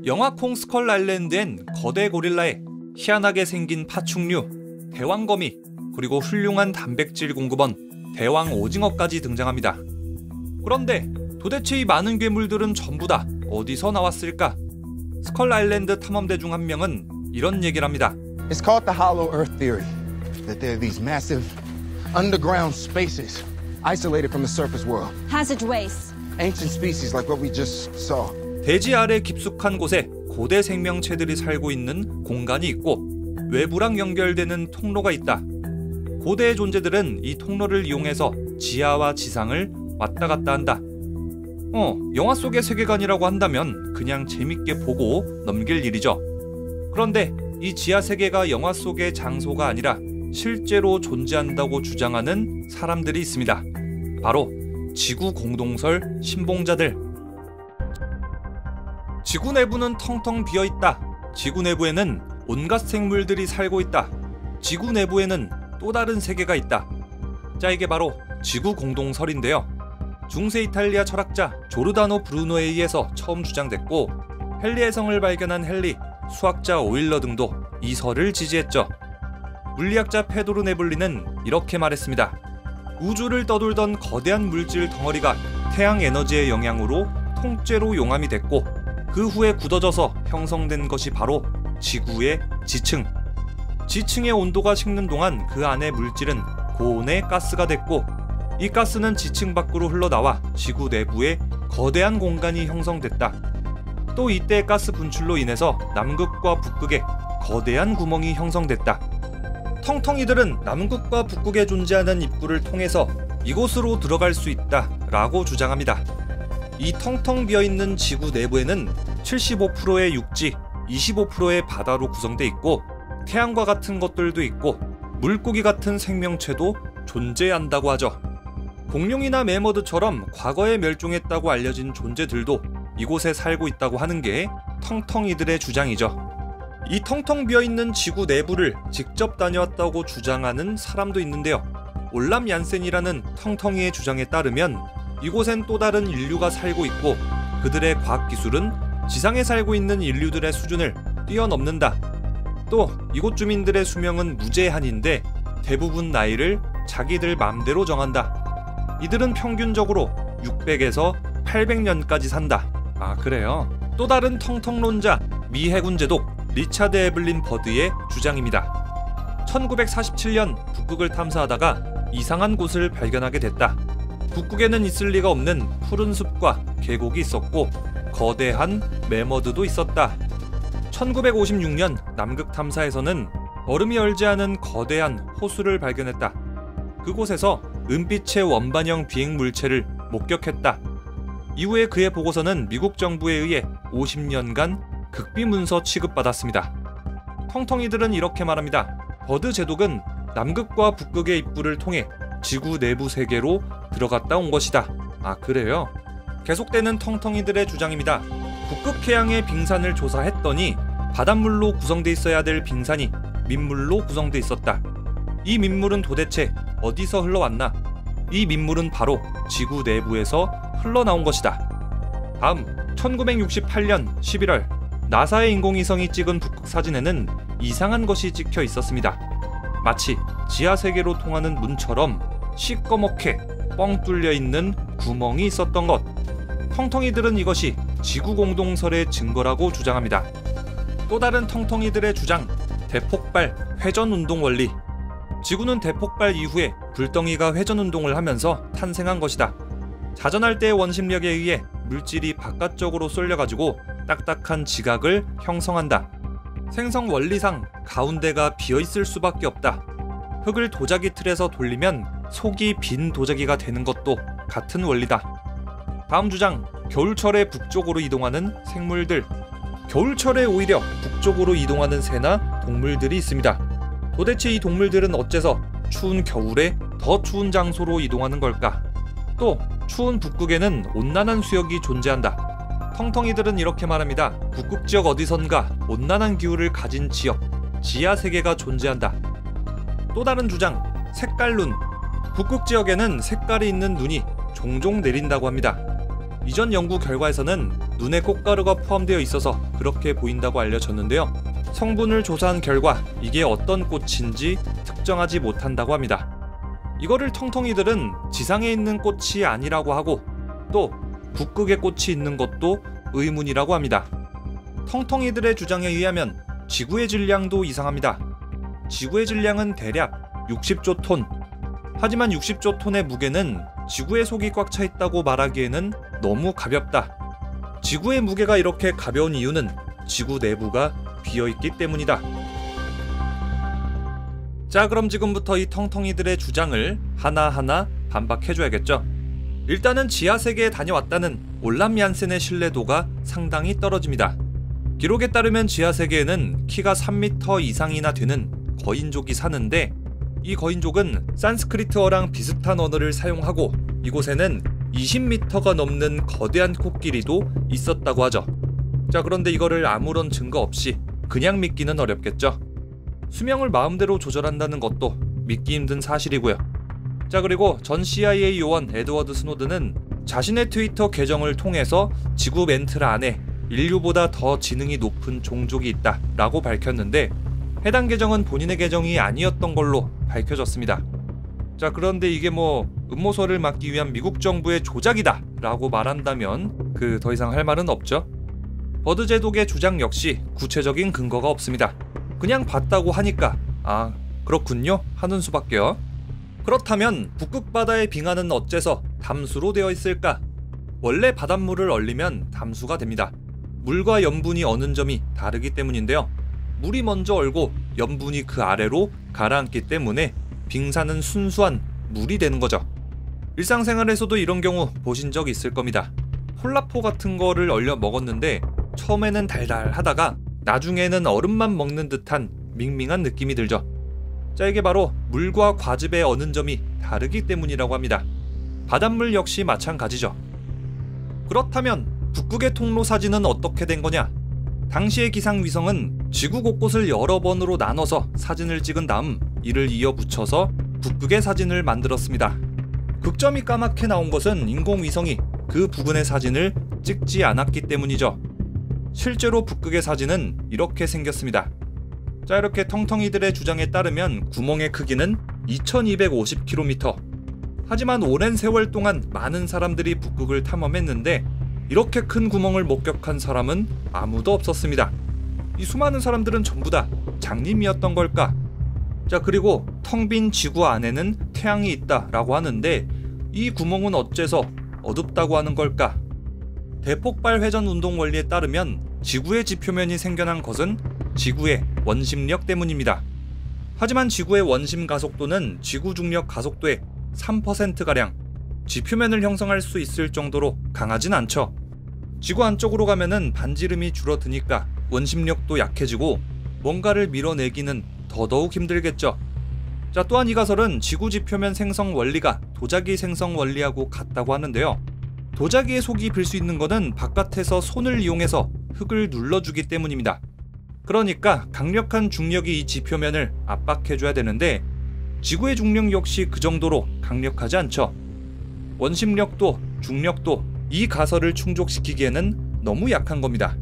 영화콩 스컬 아일랜드엔 거대 고릴라에 희한하게 생긴 파충류, 대왕거미, 그리고 훌륭한 단백질 공급원, 대왕 오징어까지 등장합니다. 그런데 도대체 이 많은 괴물들은 전부 다 어디서 나왔을까? 스컬 아일랜드 탐험대 중 한 명은 이런 얘기를 합니다. It's called the Hollow Earth theory, that there are these massive underground spaces isolated from the surface world. Hazard waste. Ancient species like what we just saw. 대지 아래 깊숙한 곳에 고대 생명체들이 살고 있는 공간이 있고 외부랑 연결되는 통로가 있다. 고대의 존재들은 이 통로를 이용해서 지하와 지상을 왔다 갔다 한다. 영화 속의 세계관이라고 한다면 그냥 재밌게 보고 넘길 일이죠. 그런데 이 지하 세계가 영화 속의 장소가 아니라 실제로 존재한다고 주장하는 사람들이 있습니다. 바로 지구 공동설 신봉자들. 지구 내부는 텅텅 비어있다. 지구 내부에는 온갖 생물들이 살고 있다. 지구 내부에는 또 다른 세계가 있다. 자, 이게 바로 지구 공동설인데요. 중세 이탈리아 철학자 조르다노 브루노에 의해서 처음 주장됐고 헨리의 성을 발견한 헨리, 수학자 오일러 등도 이 설을 지지했죠. 물리학자 페도르 네블리는 이렇게 말했습니다. 우주를 떠돌던 거대한 물질 덩어리가 태양 에너지의 영향으로 통째로 용암이 됐고 그 후에 굳어져서 형성된 것이 바로 지구의 지층. 지층의 온도가 식는 동안 그 안의 물질은 고온의 가스가 됐고 이 가스는 지층 밖으로 흘러나와 지구 내부에 거대한 공간이 형성됐다. 또 이때 가스 분출로 인해서 남극과 북극에 거대한 구멍이 형성됐다. 텅텅이들은 남극과 북극에 존재하는 입구를 통해서 이곳으로 들어갈 수 있다 라고 주장합니다. 이 텅텅 비어있는 지구 내부에는 75%의 육지, 25%의 바다로 구성돼 있고 태양과 같은 것들도 있고 물고기 같은 생명체도 존재한다고 하죠. 공룡이나 매머드처럼 과거에 멸종했다고 알려진 존재들도 이곳에 살고 있다고 하는 게 텅텅이들의 주장이죠. 이 텅텅 비어있는 지구 내부를 직접 다녀왔다고 주장하는 사람도 있는데요. 올람 얀센이라는 텅텅이의 주장에 따르면 이곳엔 또 다른 인류가 살고 있고 그들의 과학기술은 지상에 살고 있는 인류들의 수준을 뛰어넘는다. 또 이곳 주민들의 수명은 무제한인데 대부분 나이를 자기들 맘대로 정한다. 이들은 평균적으로 600에서 800년까지 산다. 아, 그래요? 또 다른 텅텅론자 미 해군 제독 리차드 에블린 버드의 주장입니다. 1947년 북극을 탐사하다가 이상한 곳을 발견하게 됐다. 북극에는 있을 리가 없는 푸른 숲과 계곡이 있었고 거대한 매머드도 있었다. 1956년 남극 탐사에서는 얼음이 얼지 않은 거대한 호수를 발견했다. 그곳에서 은빛의 원반형 비행 물체를 목격했다. 이후에 그의 보고서는 미국 정부에 의해 50년간 극비 문서 취급받았습니다. 텅텅이들은 이렇게 말합니다. 버드 제독은 남극과 북극의 입구를 통해 지구 내부 세계로 들어갔다 온 것이다. 아, 그래요? 계속되는 텅텅이들의 주장입니다. 북극 해양의 빙산을 조사했더니 바닷물로 구성돼 있어야 될 빙산이 민물로 구성돼 있었다. 이 민물은 도대체 어디서 흘러왔나? 이 민물은 바로 지구 내부에서 흘러나온 것이다. 다음 1968년 11월 나사의 인공위성이 찍은 북극 사진에는 이상한 것이 찍혀 있었습니다. 마치 지하세계로 통하는 문처럼 시꺼멓게 뻥 뚫려 있는 구멍이 있었던 것. 텅텅이들은 이것이 지구 공동설의 증거라고 주장합니다. 또 다른 텅텅이들의 주장, 대폭발 회전운동 원리. 지구는 대폭발 이후에 불덩이가 회전운동을 하면서 탄생한 것이다. 자전할 때의 원심력에 의해 물질이 바깥쪽으로 쏠려가지고 딱딱한 지각을 형성한다. 생성 원리상 가운데가 비어있을 수밖에 없다. 흙을 도자기 틀에서 돌리면 속이 빈 도자기가 되는 것도 같은 원리다. 다음 주장, 겨울철에 북쪽으로 이동하는 생물들. 겨울철에 오히려 북쪽으로 이동하는 새나 동물들이 있습니다. 도대체 이 동물들은 어째서 추운 겨울에 더 추운 장소로 이동하는 걸까? 또 추운 북극에는 온난한 수역이 존재한다. 텅텅이들은 이렇게 말합니다. 북극 지역 어디선가 온난한 기후를 가진 지역, 지하 세계가 존재한다. 또 다른 주장, 색깔눈. 북극 지역에는 색깔이 있는 눈이 종종 내린다고 합니다. 이전 연구 결과에서는 눈에 꽃가루가 포함되어 있어서 그렇게 보인다고 알려졌는데요. 성분을 조사한 결과 이게 어떤 꽃인지 특정하지 못한다고 합니다. 이거를 텅텅이들은 지상에 있는 꽃이 아니라고 하고 또 북극에 꽃이 있는 것도 의문이라고 합니다. 텅텅이들의 주장에 의하면 지구의 질량도 이상합니다. 지구의 질량은 대략 60조 톤. 하지만 60조 톤의 무게는 지구의 속이 꽉 차 있다고 말하기에는 너무 가볍다. 지구의 무게가 이렇게 가벼운 이유는 지구 내부가 비어있기 때문이다. 자, 그럼 지금부터 이 텅텅이들의 주장을 하나하나 반박해줘야겠죠. 일단은 지하세계에 다녀왔다는 올람 얀센의 신뢰도가 상당히 떨어집니다. 기록에 따르면 지하세계에는 키가 3m 이상이나 되는 거인족이 사는데 이 거인족은 산스크리트어랑 비슷한 언어를 사용하고 이곳에는 20m가 넘는 거대한 코끼리도 있었다고 하죠. 자, 그런데 이거를 아무런 증거 없이 그냥 믿기는 어렵겠죠. 수명을 마음대로 조절한다는 것도 믿기 힘든 사실이고요. 자, 그리고 전 CIA 요원 에드워드 스노든은 자신의 트위터 계정을 통해서 지구 멘틀 안에 인류보다 더 지능이 높은 종족이 있다 라고 밝혔는데 해당 계정은 본인의 계정이 아니었던 걸로 밝혀졌습니다. 자, 그런데 이게 음모설을 막기 위한 미국 정부의 조작이다 라고 말한다면 더 이상 할 말은 없죠. 버드 제독의 주장 역시 구체적인 근거가 없습니다. 그냥 봤다고 하니까 아, 그렇군요 하는 수밖에요. 그렇다면 북극 바다의 빙하는 어째서 담수로 되어 있을까? 원래 바닷물을 얼리면 담수가 됩니다. 물과 염분이 어는 점이 다르기 때문인데요. 물이 먼저 얼고 염분이 그 아래로 가라앉기 때문에 빙산은 순수한 물이 되는 거죠. 일상생활에서도 이런 경우 보신 적 있을 겁니다. 콜라포 같은 거를 얼려 먹었는데 처음에는 달달하다가 나중에는 얼음만 먹는 듯한 밍밍한 느낌이 들죠. 자, 이게 바로 물과 과즙의 어는 점이 다르기 때문이라고 합니다. 바닷물 역시 마찬가지죠. 그렇다면 북극의 통로 사진은 어떻게 된 거냐? 당시의 기상위성은 지구 곳곳을 여러 번으로 나눠서 사진을 찍은 다음 이를 이어 붙여서 북극의 사진을 만들었습니다. 극점이 까맣게 나온 것은 인공위성이 그 부근의 사진을 찍지 않았기 때문이죠. 실제로 북극의 사진은 이렇게 생겼습니다. 자, 이렇게 텅텅이들의 주장에 따르면 구멍의 크기는 2250km. 하지만 오랜 세월 동안 많은 사람들이 북극을 탐험했는데 이렇게 큰 구멍을 목격한 사람은 아무도 없었습니다. 이 수많은 사람들은 전부 다 장님이었던 걸까? 자, 그리고 텅 빈 지구 안에는 태양이 있다라고 하는데 이 구멍은 어째서 어둡다고 하는 걸까? 대폭발 회전 운동 원리에 따르면 지구의 지표면이 생겨난 것은 지구의 원심력 때문입니다. 하지만 지구의 원심 가속도는 지구 중력 가속도의 3%가량, 지표면을 형성할 수 있을 정도로 강하진 않죠. 지구 안쪽으로 가면은 반지름이 줄어드니까 원심력도 약해지고 뭔가를 밀어내기는 더더욱 힘들겠죠. 자, 또한 이 가설은 지구 지표면 생성 원리가 도자기 생성 원리하고 같다고 하는데요. 도자기의 속이 빌 수 있는 것은 바깥에서 손을 이용해서 흙을 눌러주기 때문입니다. 그러니까 강력한 중력이 이 지표면을 압박해줘야 되는데 지구의 중력 역시 그 정도로 강력하지 않죠. 원심력도 중력도 이 가설을 충족시키기에는 너무 약한 겁니다.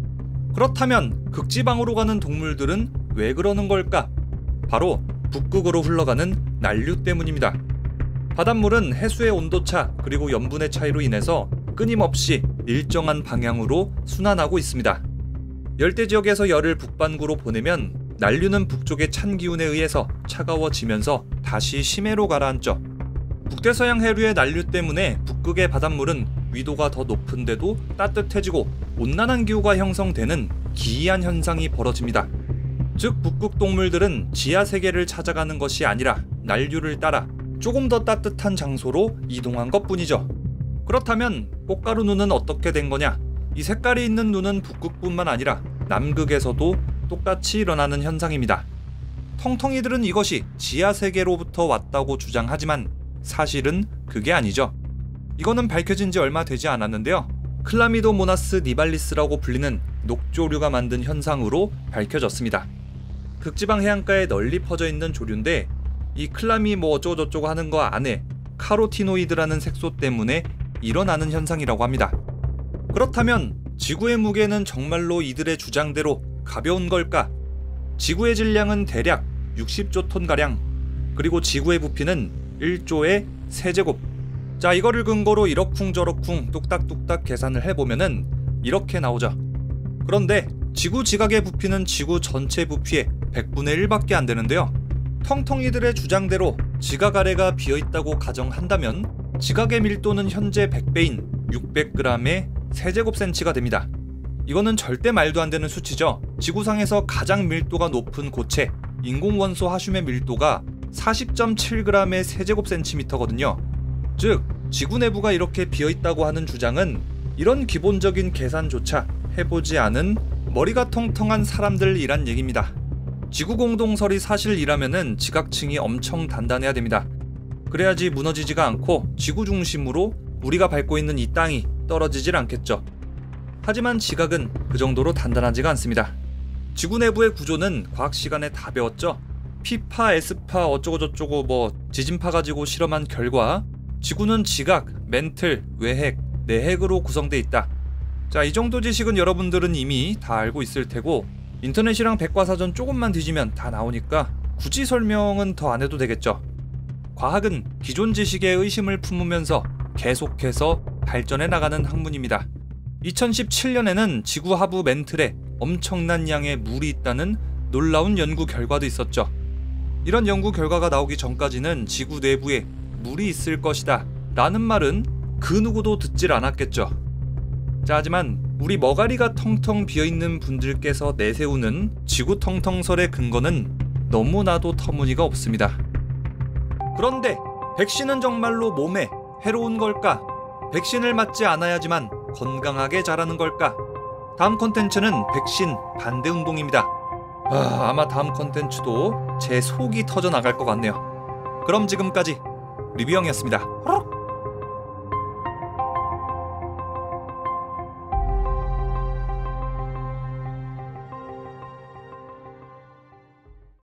그렇다면 극지방으로 가는 동물들은 왜 그러는 걸까? 바로 북극으로 흘러가는 난류 때문입니다. 바닷물은 해수의 온도차 그리고 염분의 차이로 인해서 끊임없이 일정한 방향으로 순환하고 있습니다. 열대 지역에서 열을 북반구로 보내면 난류는 북쪽의 찬 기운에 의해서 차가워지면서 다시 심해로 가라앉죠. 북대서양 해류의 난류 때문에 북극의 바닷물은 위도가 더 높은데도 따뜻해지고 온난한 기후가 형성되는 기이한 현상이 벌어집니다. 즉 북극 동물들은 지하 세계를 찾아가는 것이 아니라 난류를 따라 조금 더 따뜻한 장소로 이동한 것뿐이죠. 그렇다면 꽃가루 눈은 어떻게 된 거냐? 이 색깔이 있는 눈은 북극뿐만 아니라 남극에서도 똑같이 일어나는 현상입니다. 텅텅이들은 이것이 지하 세계로부터 왔다고 주장하지만 사실은 그게 아니죠. 이거는 밝혀진 지 얼마 되지 않았는데요. 클라미도모나스 니발리스라고 불리는 녹조류가 만든 현상으로 밝혀졌습니다. 극지방 해안가에 널리 퍼져 있는 조류인데 이 클라미 어쩌고저쩌고 하는 거 안에 카로티노이드라는 색소 때문에 일어나는 현상이라고 합니다. 그렇다면 지구의 무게는 정말로 이들의 주장대로 가벼운 걸까? 지구의 질량은 대략 60조 톤가량, 그리고 지구의 부피는 1조의 세제곱. 자, 이거를 근거로 이러쿵저러쿵 뚝딱뚝딱 계산을 해보면은 이렇게 나오죠. 그런데 지구 지각의 부피는 지구 전체 부피의 100분의 1밖에 안 되는데요. 텅텅이들의 주장대로 지각 아래가 비어있다고 가정한다면 지각의 밀도는 현재 100배인 600g의 세제곱센치가 됩니다. 이거는 절대 말도 안 되는 수치죠. 지구상에서 가장 밀도가 높은 고체, 인공원소 하슘의 밀도가 40.7g의 세제곱센티미터거든요. 즉, 지구 내부가 이렇게 비어있다고 하는 주장은 이런 기본적인 계산조차 해보지 않은 머리가 통통한 사람들이란 얘기입니다. 지구 공동설이 사실이라면은 지각층이 엄청 단단해야 됩니다. 그래야지 무너지지가 않고 지구 중심으로 우리가 밟고 있는 이 땅이 떨어지질 않겠죠. 하지만 지각은 그 정도로 단단하지가 않습니다. 지구 내부의 구조는 과학 시간에 다 배웠죠. P파, S파 어쩌고저쩌고 지진파 가지고 실험한 결과 지구는 지각, 멘틀, 외핵, 내핵으로 구성돼 있다. 자, 이 정도 지식은 여러분들은 이미 다 알고 있을 테고 인터넷이랑 백과사전 조금만 뒤지면 다 나오니까 굳이 설명은 더 안 해도 되겠죠. 과학은 기존 지식에 의심을 품으면서 계속해서 발전해 나가는 학문입니다. 2017년에는 지구 하부 멘틀에 엄청난 양의 물이 있다는 놀라운 연구 결과도 있었죠. 이런 연구 결과가 나오기 전까지는 지구 내부에 물이 있을 것이다 라는 말은 그 누구도 듣질 않았겠죠. 자, 하지만 우리 머가리가 텅텅 비어있는 분들께서 내세우는 지구 텅텅설의 근거는 너무나도 터무니가 없습니다. 그런데 백신은 정말로 몸에 해로운 걸까? 백신을 맞지 않아야지만 건강하게 자라는 걸까? 다음 컨텐츠는 백신 반대 운동입니다. 아마 다음 컨텐츠도 제 속이 터져 나갈 것 같네요. 그럼 지금까지 리뷰형이었습니다.